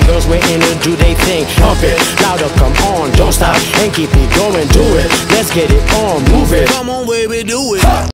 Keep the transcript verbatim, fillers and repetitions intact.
girls waiting to do they thing. Pump it, louder, come on, don't stop, and keep it going, do it. Let's get it on, move it. Come on, baby, do it.